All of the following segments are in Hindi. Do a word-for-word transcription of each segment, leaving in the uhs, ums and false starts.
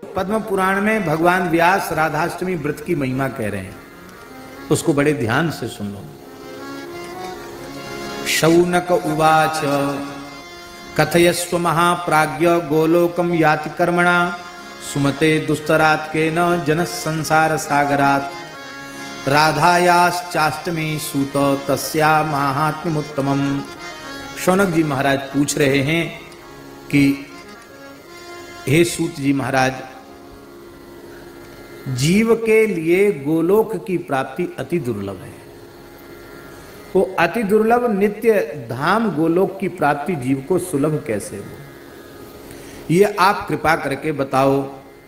पद्म पुराण में भगवान व्यास राधाष्टमी व्रत की महिमा कह रहे हैं, उसको बड़े ध्यान से सुन लो। शौनक उवाच कथयस्व महाप्राज्ञ गोलोकम याति कर्मणा सुमते दुस्तरात् केन जनः संसार सागरात् राधायाश्चाष्टमी सूत तस्या माहात्म्यमुत्तमम्। शौनक जी महाराज पूछ रहे हैं कि हे सूत जी महाराज, जीव के लिए गोलोक की प्राप्ति अति दुर्लभ है। वो अति दुर्लभ नित्य धाम गोलोक की प्राप्ति जीव को सुलभ कैसे हो, ये आप कृपा करके बताओ।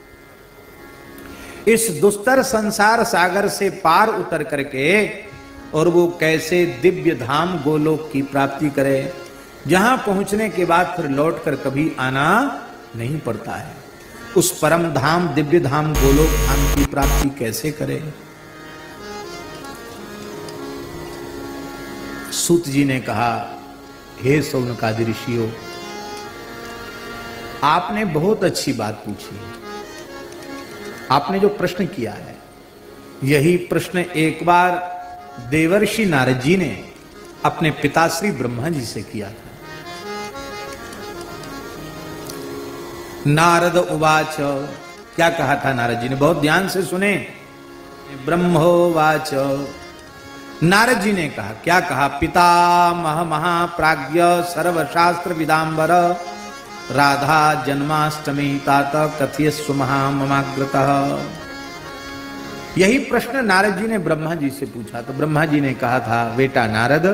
इस दुस्तर संसार सागर से पार उतर करके और वो कैसे दिव्य धाम गोलोक की प्राप्ति करे, जहां पहुंचने के बाद फिर लौटकर कभी आना नहीं पड़ता है। उस परम धाम दिव्य धाम गोलोक धाम की प्राप्ति कैसे करे। सूत जी ने कहा, हे शौनकादि ऋषियों, आपने बहुत अच्छी बात पूछी है। आपने जो प्रश्न किया है, यही प्रश्न एक बार देवर्षि नारद जी ने अपने पिताश्री ब्रह्मा जी से किया था। नारद उवाच, क्या कहा था नारद जी ने, बहुत ध्यान से सुने। ब्रह्मोवाच, नारद जी ने कहा, क्या कहा, पितामह महाप्राज्ञ सर्वशास्त्र विदांबर राधा जन्माष्टमी तात कथयस्व महाममाग्रतः। यही प्रश्न नारद जी ने ब्रह्मा जी से पूछा। तो ब्रह्मा जी ने कहा था, बेटा नारद,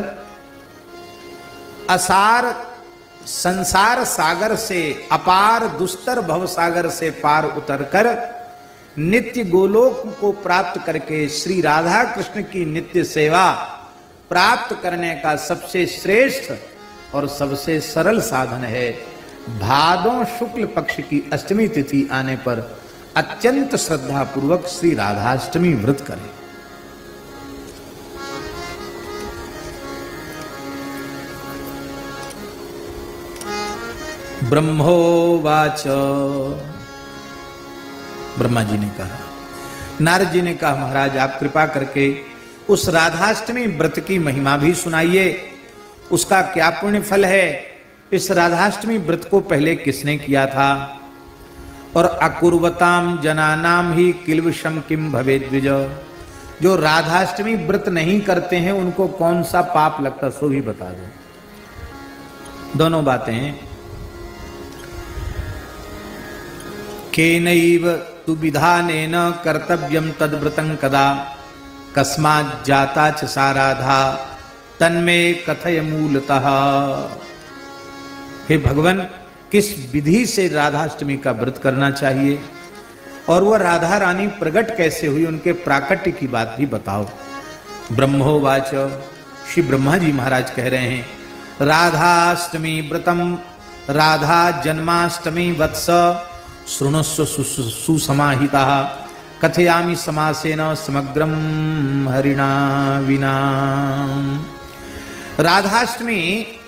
असार संसार सागर से, अपार दुस्तर भव सागर से पार उतरकर नित्य गोलोक को प्राप्त करके श्री राधा कृष्ण की नित्य सेवा प्राप्त करने का सबसे श्रेष्ठ और सबसे सरल साधन है भादों शुक्ल पक्ष की अष्टमी तिथि आने पर अत्यंत श्रद्धा पूर्वक श्री राधाष्टमी व्रत करें। ब्रह्मोवाच, ब्रह्मा जी ने कहा, नारद जी ने कहा, महाराज आप कृपा करके उस राधाष्टमी व्रत की महिमा भी सुनाइए, उसका क्या पुण्य फल है। इस राधाष्टमी व्रत को पहले किसने किया था, और अकुर्वताम जनानाम ही किल्विषम किम भवेद द्विज, जो राधाष्टमी व्रत नहीं करते हैं उनको कौन सा पाप लगता, सो भी बता दो। दोनों बातें। केनैव तु विधानेन कर्तव्यम तद्व्रतं कदा कस्मात् जाता च सा राधा तन्मे कथय मूलतः। हे भगवान, किस विधि से राधाष्टमी का व्रत करना चाहिए और वह राधा रानी प्रकट कैसे हुई, उनके प्राकट्य की बात भी बताओ। ब्रह्मोवाच, श्री ब्रह्मा जी महाराज कह रहे हैं, राधाष्टमी व्रतम राधा जन्माष्टमी वत्स शृणुस्व सुसमाहिता कथयामि समासेन समग्रम हरिणा विना। राधाष्टमी,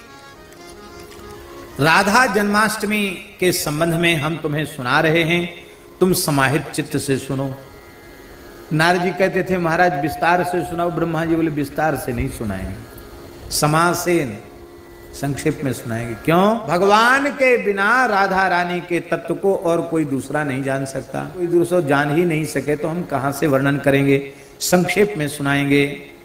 राधा जन्माष्टमी के संबंध में हम तुम्हें सुना रहे हैं, तुम समाहित चित्त से सुनो। नारद जी कहते थे, महाराज विस्तार से सुनाओ। ब्रह्मा जी बोले, विस्तार से नहीं सुनाएंगे, समासेन, संक्षेप में सुनाएंगे। क्यों? भगवान के बिना राधा रानी के तत्व को और कोई दूसरा नहीं जान सकता। कोई दूसरा जान ही नहीं सके तो हम कहां से वर्णन करेंगे, संक्षेप में सुनाएंगे।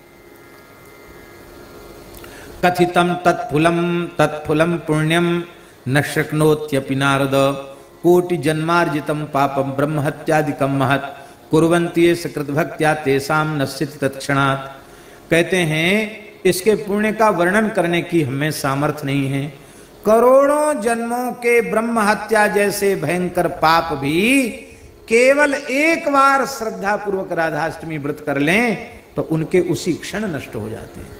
कथितम तत्फुलम तत्फुलम पुण्यम न शक्नोत्यपि नारद कोटि जन्मार्जितम पापम ब्रह्महत्यादिकम महत् कुर्वन्ति सकृत भक्त्या तेषाम नश्यति तत्क्षणात्। कहते हैं इसके पुण्य का वर्णन करने की हमें सामर्थ्य नहीं है। करोड़ों जन्मों के ब्रह्म हत्या जैसे भयंकर पाप भी केवल एक बार श्रद्धा पूर्वक राधाष्टमी व्रत कर लें तो उनके उसी क्षण नष्ट हो जाते हैं।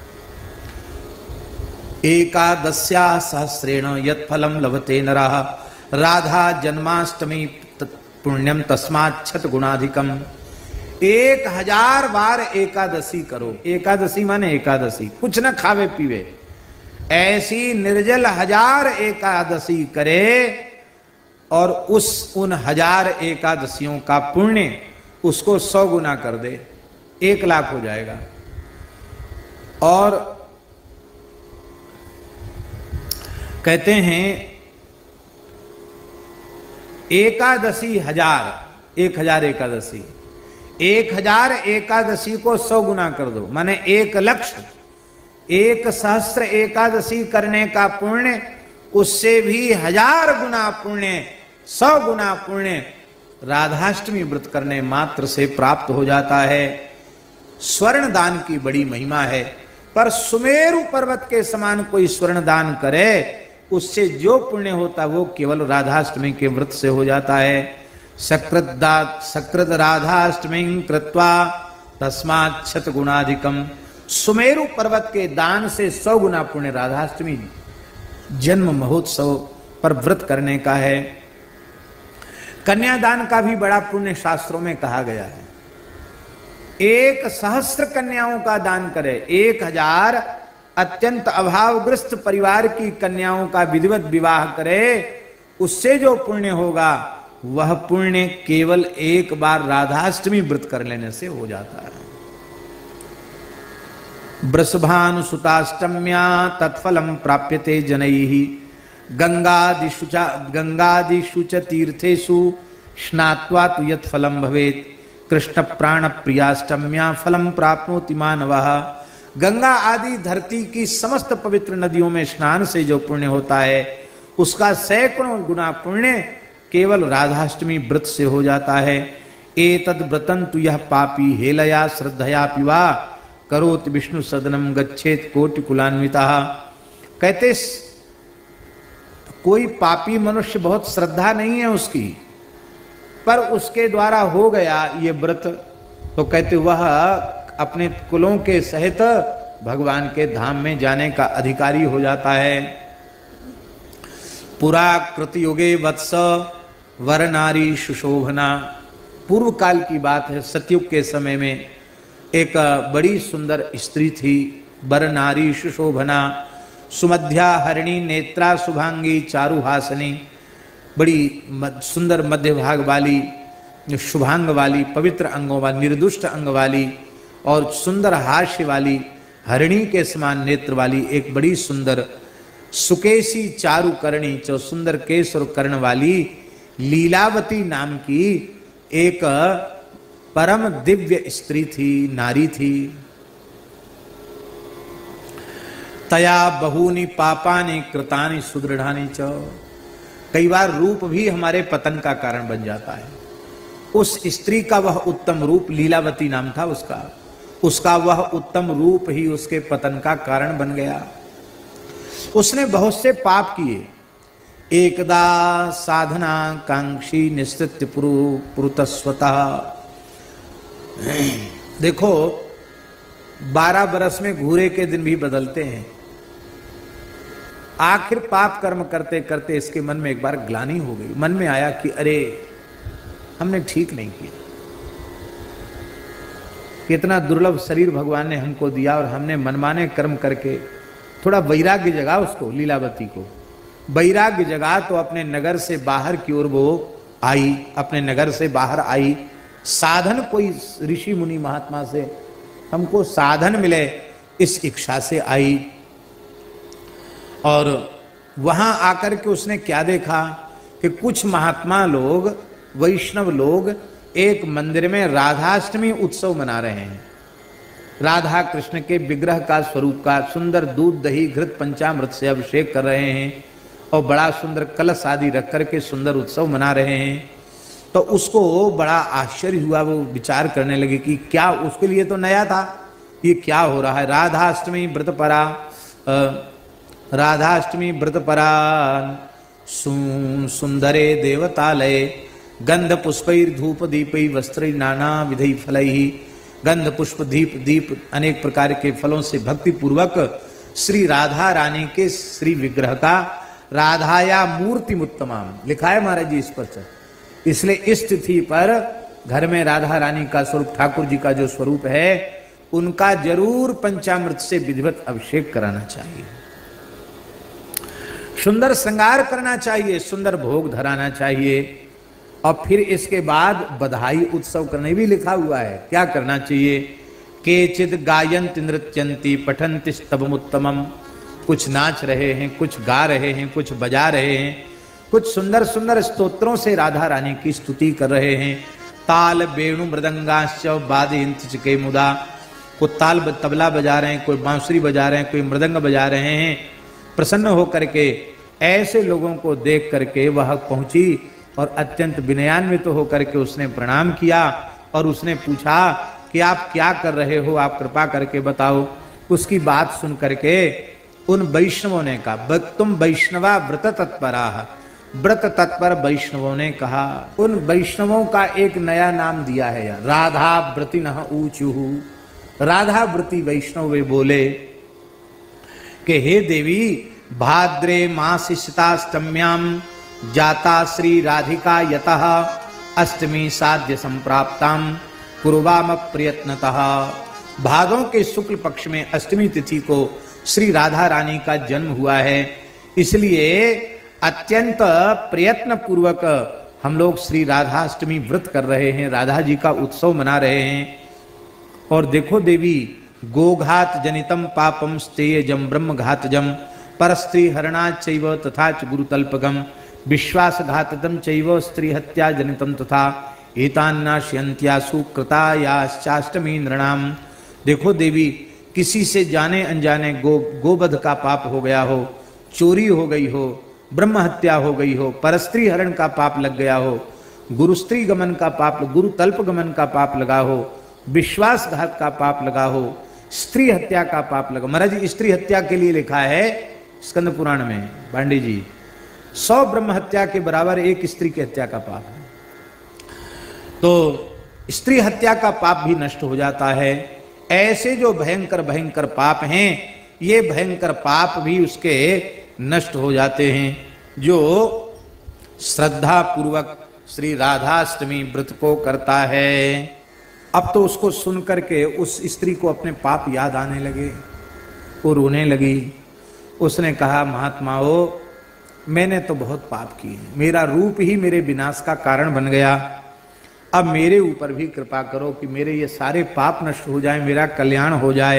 एकादश्या सहस्रेण यत्फलम लभते नरः राधा जन्माष्टमी पुण्यम तस्मात् छत गुणाधिकम। एक हजार बार एकादशी करो। एकादशी माने एकादशी, कुछ न खावे पीवे, ऐसी निर्जल हजार एकादशी करे और उस उन हजार एकादशियों का पुण्य उसको सौ गुना कर दे, एक लाख हो जाएगा। और कहते हैं एकादशी हजार, एक हजार एकादशी, एक हजार एकादशी को सौ गुना कर दो, माने एक लक्ष्य, एक सहस्त्र एकादशी करने का पुण्य उससे भी हजार गुना पुण्य, सौ गुना पुण्य राधाष्टमी व्रत करने मात्र से प्राप्त हो जाता है। स्वर्ण दान की बड़ी महिमा है, पर सुमेरु पर्वत के समान कोई स्वर्ण दान करे उससे जो पुण्य होता वो केवल राधाष्टमी के व्रत से हो जाता है। सकृत सकृत राधाष्टमी कृत्वा तस्मात् शत गुणाधिकम, सुमेरु पर्वत के दान से सौ गुना पुण्य राधाष्टमी जन्म महोत्सव पर व्रत करने का है। कन्यादान का भी बड़ा पुण्य शास्त्रों में कहा गया है। एक सहस्त्र कन्याओं का दान करे, एक हजार अत्यंत अभावग्रस्त परिवार की कन्याओं का विधिवत विवाह करे, उससे जो पुण्य होगा वह पुण्य केवल एक बार राधाष्टमी व्रत कर लेने से हो जाता है। वृषभानुसुताष्टम्या तत्फलम प्राप्यते जनैः, गंगादिषु च गंगादिषु च तीर्थेषु स्नात्वा तु यत् फलम भवेत्, कृष्ण प्राण प्रियाष्टम्या फलम प्राप्नोति मानवः। गंगा आदि धरती की समस्त पवित्र नदियों में स्नान से जो पुण्य होता है उसका सैकड़ों गुना पुण्य केवल राधाष्टमी व्रत से हो जाता है। एतद् व्रतं तु यह पापी हेलया श्रद्धया पिवा करोति विष्णु सदनम गच्छेत कोटि कुलान्विता। कहते कोई पापी मनुष्य बहुत श्रद्धा नहीं है उसकी, पर उसके द्वारा हो गया ये व्रत, तो कहते वह अपने कुलों के सहित भगवान के धाम में जाने का अधिकारी हो जाता है। पुरा कृतयुगे वत्स वर नारी सुशोभना, पूर्व काल की बात है, सतयुग के समय में एक बड़ी सुंदर स्त्री थी, वर नारी सुशोभना, सुमध्या हरिणी नेत्रा शुभांगी चारुहासनी, बड़ी सुंदर मध्य भाग वाली, शुभांग वाली, पवित्र अंगों वाली, निर्दुष्ट अंग वाली और सुंदर हास्य वाली, हरिणी के समान नेत्र वाली एक बड़ी सुंदर सुकेशी चारुकर्णी, जो सुंदर केश और कर्ण वाली लीलावती नाम की एक परम दिव्य स्त्री थी, नारी थी। तया बहूनि पापानि कृतानि सुदृढ़ानि च, कई बार रूप भी हमारे पतन का कारण बन जाता है। उस स्त्री का वह उत्तम रूप, लीलावती नाम था उसका, उसका वह उत्तम रूप ही उसके पतन का कारण बन गया। उसने बहुत से पाप किए। एकदा साधना कांक्षी निश्चित पुरुतस्वतः, देखो बारह बरस में घूरे के दिन भी बदलते हैं। आखिर पाप कर्म करते करते इसके मन में एक बार ग्लानि हो गई, मन में आया कि अरे हमने ठीक नहीं किया, कितना दुर्लभ शरीर भगवान ने हमको दिया और हमने मनमाने कर्म करके थोड़ा वैराग्य जगा उसको, लीलावती को वैराग्य जगा तो अपने नगर से बाहर की ओर वो आई, अपने नगर से बाहर आई। साधन कोई ऋषि मुनि महात्मा से हमको साधन मिले इस इच्छा से आई। और वहां आकर के उसने क्या देखा कि कुछ महात्मा लोग, वैष्णव लोग एक मंदिर में राधाष्टमी उत्सव मना रहे हैं। राधा कृष्ण के विग्रह का स्वरूप का सुंदर दूध दही घृत पंचामृत से अभिषेक कर रहे हैं और बड़ा सुंदर कलश आदि रख करके सुंदर उत्सव मना रहे हैं। तो उसको बड़ा आश्चर्य हुआ, वो विचार करने लगे कि क्या, उसके लिए तो नया था, ये क्या हो रहा है। राधाष्टमी व्रत परा, राधाष्टमी व्रत परा सुंदरे देवतालय गंध पुष्पैर धूप दीपै वस्त्रै नाना विधि फलैहि, गंध पुष्प दीप दीप अनेक प्रकार के फलों से भक्ति पूर्वक श्री राधा रानी के श्री विग्रह का, राधाया मूर्ति उत्तमाम लिखा है महाराज जी इस पर। इसलिए इस तिथि पर घर में राधा रानी का स्वरूप, ठाकुर जी का जो स्वरूप है उनका जरूर पंचामृत से विधिवत अभिषेक कराना चाहिए। सुंदर श्रृंगार करना चाहिए, सुंदर भोग धराना चाहिए, और फिर इसके बाद बधाई उत्सव करने भी लिखा हुआ है। क्या करना चाहिए? केचिद गायन्ति नृत्यन्ति पठन्ति स्तवमुत्तमम्, कुछ नाच रहे हैं, कुछ गा रहे हैं, कुछ बजा रहे हैं, कुछ सुंदर सुंदर स्तोत्रों से राधा रानी की स्तुति कर रहे हैं। ताल वेणु मृदंगाश्च वादयन्ति चिके मुदा, कोई ताल तबला बजा रहे हैं, कोई बांसुरी बजा रहे हैं, कोई मृदंग बजा रहे हैं। प्रसन्न होकर के ऐसे लोगों को देख करके वह पहुंची और अत्यंत विनयान्वित तो होकर के उसने प्रणाम किया और उसने पूछा कि आप क्या कर रहे हो, आप कृपा करके बताओ। उसकी बात सुन करके उन वैष्णवों ने कहा, तुम वैष्णवा व्रत तत्परा, व्रत तत्पर वैष्णवों ने कहा। उन वैष्णवों का एक नया नाम दिया है यार, राधा व्रतिनः ऊचुहु। राधा व्रती वैष्णव वे बोले कि हे देवी, भाद्रे मासिष्टाष्टम्याम जाता श्री राधिका यतः अष्टमी साध्य संप्राप्ताम कुर्वाम प्रयत्नतः। भादों के शुक्ल पक्ष में अष्टमी तिथि को श्री राधा रानी का जन्म हुआ है, इसलिए अत्यंत प्रयत्न पूर्वक हम लोग श्री राधाष्टमी व्रत कर रहे हैं, राधा जी का उत्सव मना रहे हैं। और देखो देवी, गोघात जनितम पापम स्तेयजम ब्रह्म घातजम परस्त्री हरणाच चैव तथा च गुरुतल्पगम विश्वासघाततम चैव स्त्री हत्या जनितम तथा एतान्नाश्यन्त्यासु कृतायाश्चाष्टमी नृणाम। देखो देवी, किसी से जाने अनजाने गो गोवध का पाप हो गया हो, चोरी हो गई हो, ब्रह्म हत्या हो गई हो, परस्त्री हरण का पाप लग गया हो, गुरुस्त्री गमन का पाप, गुरु तल्प गमन का पाप लगा हो, विश्वासघात का पाप लगा हो, स्त्री हत्या का पाप लगा। महाराज स्त्री हत्या के लिए लिखा है स्कंद पुराण में, पांडे जी, सौ ब्रह्म हत्या के बराबर एक स्त्री की हत्या का पाप है। तो स्त्री हत्या का पाप भी नष्ट हो जाता है। ऐसे जो भयंकर भयंकर पाप हैं, ये भयंकर पाप भी उसके नष्ट हो जाते हैं जो श्रद्धा पूर्वक श्री राधाष्टमी व्रत को करता है। अब तो उसको सुन करके उस स्त्री को अपने पाप याद आने लगे, वो रोने लगी। उसने कहा, महात्माओं, मैंने तो बहुत पाप किए, मेरा रूप ही मेरे विनाश का कारण बन गया, अब मेरे ऊपर भी कृपा करो कि मेरे ये सारे पाप नष्ट हो जाए, मेरा कल्याण हो जाए।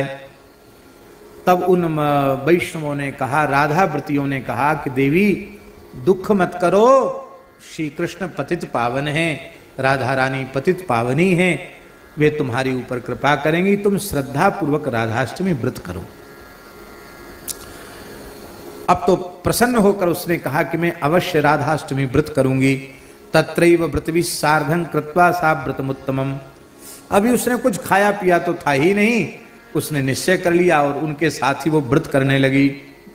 तब उन वैष्णवों ने कहा, राधा व्रतियों ने कहा कि देवी दुख मत करो, श्री कृष्ण पतित पावन हैं, राधा रानी पतित पावनी हैं, वे तुम्हारे ऊपर कृपा करेंगी, तुम श्रद्धा पूर्वक राधाष्टमी व्रत करो। अब तो प्रसन्न होकर उसने कहा कि मैं अवश्य राधाष्टमी व्रत करूंगी। तत्रैव व्रतवि सार्धं कृत्वा सा व्रतमुत्तमम्। अभी उसने कुछ खाया पिया तो था ही नहीं, उसने निश्चय कर लिया और उनके साथ ही वो व्रत करने लगी।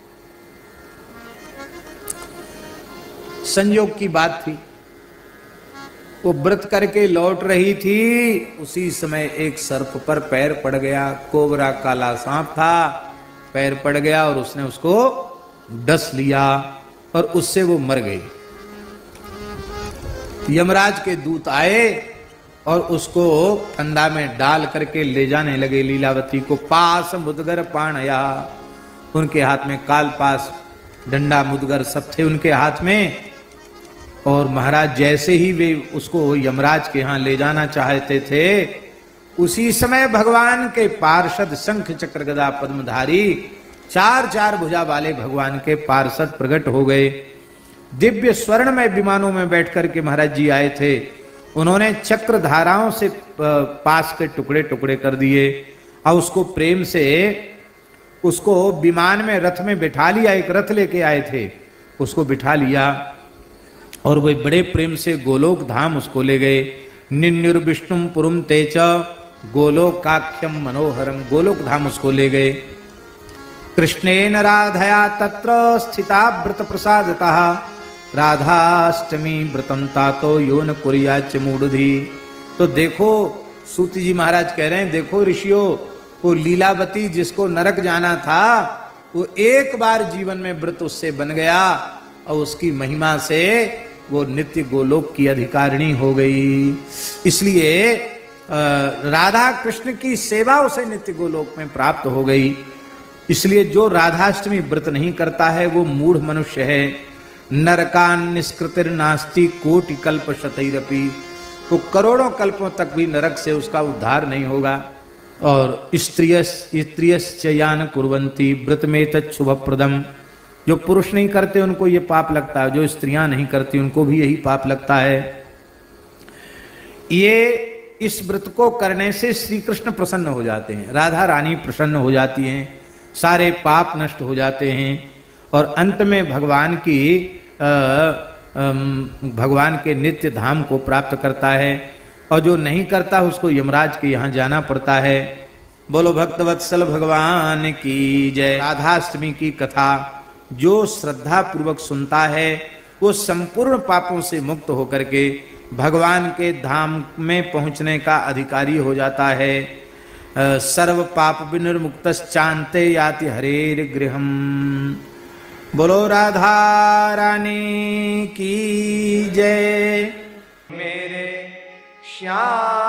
संयोग की बात थी, वो व्रत करके लौट रही थी, उसी समय एक सर्प पर पैर पड़ गया। कोबरा काला सांप था, पैर पड़ गया और उसने उसको डस लिया और उससे वो मर गई। यमराज के दूत आए और उसको फंदा में डाल करके ले जाने लगे लीलावती को। पास मुदगर पाणया, उनके हाथ में काल पास, डंडा, मुदगर सब थे उनके हाथ में। और महाराज जैसे ही वे उसको यमराज के यहाँ ले जाना चाहते थे, उसी समय भगवान के पार्षद शंख चक्र गदा पद्मधारी चार चार भुजा वाले भगवान के पार्षद प्रकट हो गए। दिव्य स्वर्ण में विमानों में बैठ करके महाराज जी आए थे। उन्होंने चक्र धाराओं से पास के टुकड़े टुकड़े कर दिए और उसको प्रेम से उसको विमान में रथ में बिठा लिया। एक रथ लेके आए थे, उसको बिठा लिया और वे बड़े प्रेम से गोलोक धाम उसको ले गए। निन्युर्विष्णुम पुरुम तेच गोलोकाख्यम मनोहरम, गोलोक धाम उसको ले गए। कृष्णेन राधया तत्र स्थिता व्रत प्रसादतः राधाष्टमी व्रतम तातो यो न कुर्याच मूढ़धि। तो देखो सूत जी महाराज कह रहे हैं, देखो ऋषियों, वो लीलावती जिसको नरक जाना था, वो एक बार जीवन में व्रत उससे बन गया और उसकी महिमा से वो नित्य गोलोक की अधिकारिणी हो गई। इसलिए राधा कृष्ण की सेवा उसे नित्य गोलोक में प्राप्त हो गई। इसलिए जो राधाष्टमी व्रत नहीं करता है वो मूढ़ मनुष्य है। नरकान निष्कृतिर नास्ति कोटि कल्प शतैरपि, वो करोड़ों कल्पों तक भी नरक से उसका उद्धार नहीं होगा। और स्त्रियस स्त्रियश्च यान कुर्वन्ति व्रत में तच्छुभप्रदम, जो पुरुष नहीं करते उनको ये पाप लगता है, जो स्त्रियां नहीं करती उनको भी यही पाप लगता है। ये इस व्रत को करने से श्री कृष्ण प्रसन्न हो जाते हैं, राधा रानी प्रसन्न हो जाती हैं, सारे पाप नष्ट हो जाते हैं और अंत में भगवान की आ, भगवान के नित्य धाम को प्राप्त करता है। और जो नहीं करता उसको यमराज के यहाँ जाना पड़ता है। बोलो भक्तवत्सल भगवान की जय। राधाष्टमी की कथा जो श्रद्धा पूर्वक सुनता है वो संपूर्ण पापों से मुक्त होकर के भगवान के धाम में पहुंचने का अधिकारी हो जाता है। सर्व पाप विनिर्मुक्तश्चान्ते याति हरेर गृहम। बोलो राधा रानी की जय। मेरे श्याम